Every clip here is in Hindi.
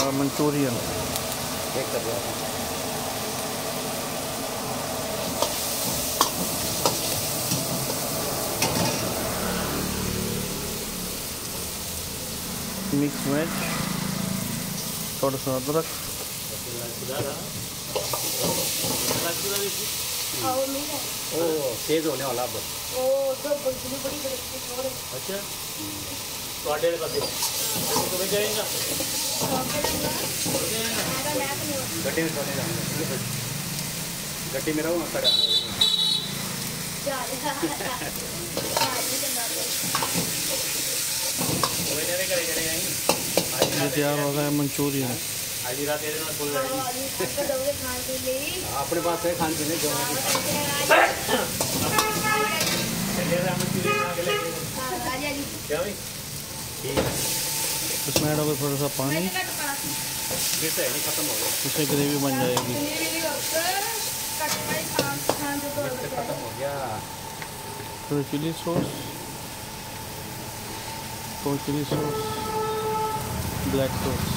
मंचूरियन चेक कर रहा था। मिक्स वेज, थोड़ा सा अदरक, तेज होने वाला अब। अच्छा जाएगा गड्ढे में सोने जाऊंगा, गड्ढे में रहूँगा खड़ा। ये तैयार हो रहा है मंचूरियन। अपने पास है खान पीने जो इसमें ऐड होगा थोड़ा सा पानी, खत्म हो गया, उससे ग्रेवी बन जाएगी। खत्म हो गया। थोड़ी चिली सॉस, थोड़ी चिली सॉस, ब्लैक सॉस,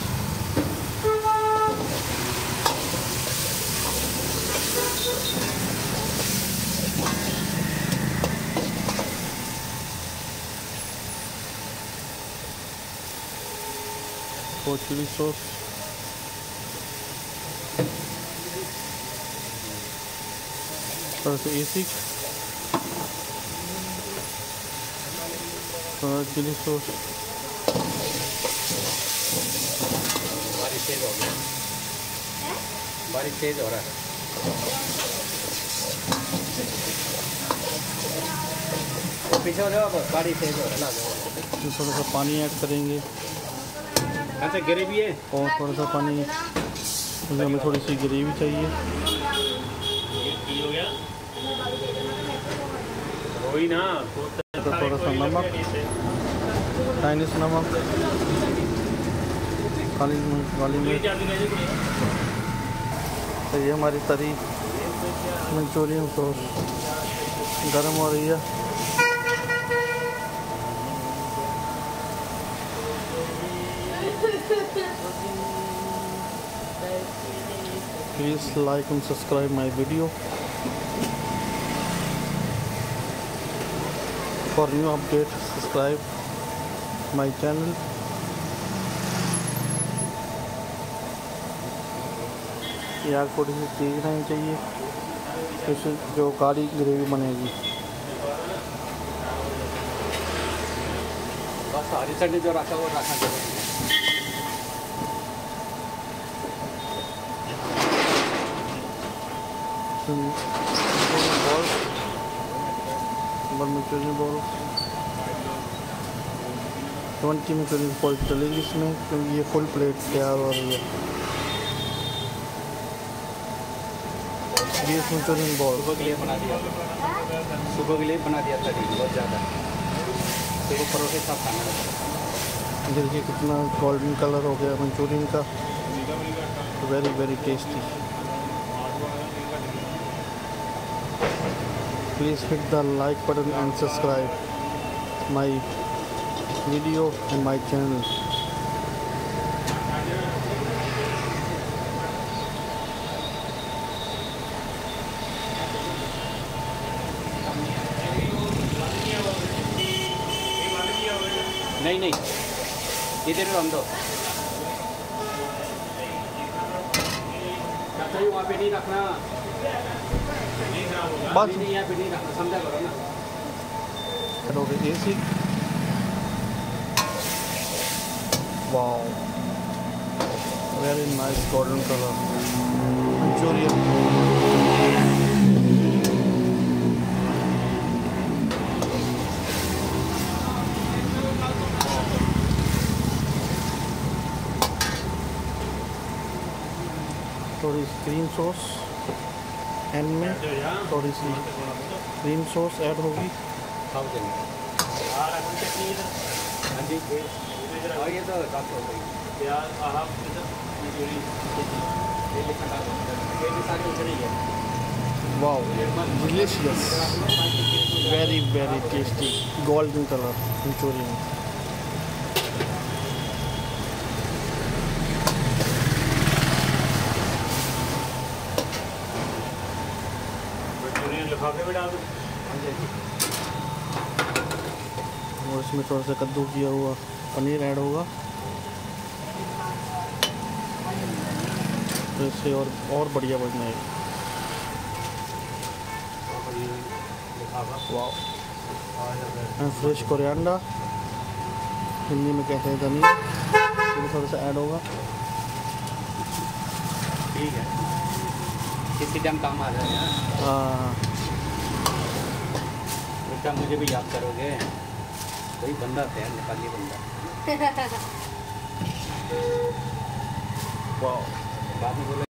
और चिली सॉस, थोड़ा सा एसिड, थोड़ा चिली सॉस, बारिश तेज हो गया, बारिश तेज हो रहा है। पीछे हो जाओ, बारिश तेज हो रहा है। थोड़ा सा पानी ऐड करेंगे। अच्छा ग्रेवी है और थोड़ा सा पानी, क्योंकि हमें थोड़ी सी ग्रेवी चाहिए। हो गया वही ना। तो थोड़ा सा नमक, चाइनीज़ नमक, काली मिर्च। तो ये हमारी तरी मंचूरियन सॉस गर्म हो रही है। Please like and subscribe my video for new update. Subscribe my channel. यार थोड़ी सी चीज़ रहनी चाहिए, इससे जो गाढ़ी ग्रेवी बनेगी। बस सारी चटनी जो रखा वो रखा चाहिए। मंचूरियन बॉल 20 मंचूरियन बॉल चलेगी इसमें, क्योंकि ये फुल प्लेट तैयार हो रही है। 20 मंचूरियन बॉल सुबह के लिए बना दिया, सुबह के लिए बना दिया था जी, बहुत ज़्यादा। सुबह परोठे सब खाना था। देखिए कितना गोल्डन कलर हो गया मंचूरियन का, very very tasty. Please hit the like button and subscribe my video and my channel. नहीं नहीं, इधर हम दो वहाँ पे नहीं रखना, बस नहीं यहाँ पे नहीं रखना, समझा करो ना। करोगे एसी। Wow, very nice golden colour Manchurian. थोड़ी क्रीम सॉस एंड में, थोड़ी सी क्रीम सॉस ऐड होगी। हाँ जी, और ये तो काफ़ी हो गई। Wow, delicious, very very tasty golden colour Manchurian. लिफाफे में डाल दो। और इसमें थोड़ा सा कद्दू किया हुआ पनीर ऐड होगा, तो इससे और बढ़िया बन जाएगा। और ये लिफाफा वाह। एंड फ्रेश कोरिएंडर, हिंदी में कहते हैं धनिया, ये थोड़ा सा ऐड होगा। ठीक है, किसी टाइम काम आ जाए यार। हाँ, बेटा मुझे भी याद करोगे, कोई बंदा था यार, नेपाली बंदा। वाह। बाद में बोले